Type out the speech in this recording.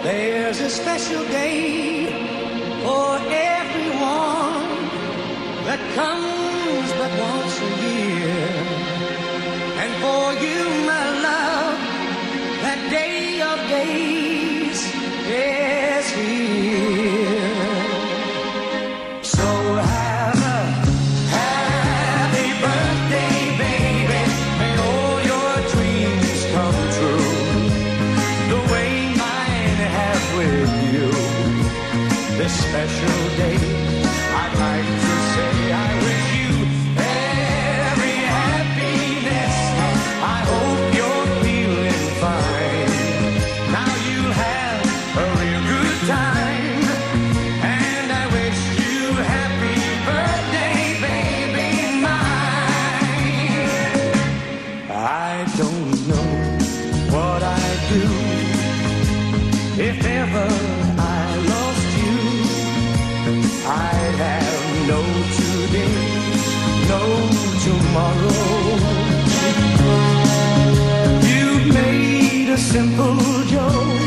There's a special day for everyone that comes but once a year. And for you, my love, that day of days is here. So have a happy birthday, baby. May all your dreams come true, the way mine have with you. This special day, I'd like to say I wish you every happiness. I hope you're feeling fine. Now you'll have a real good time, and I wish you happy birthday, baby mine. I don't know what I'd do if ever I lost you. I'd have no today, no tomorrow. You made a simple joke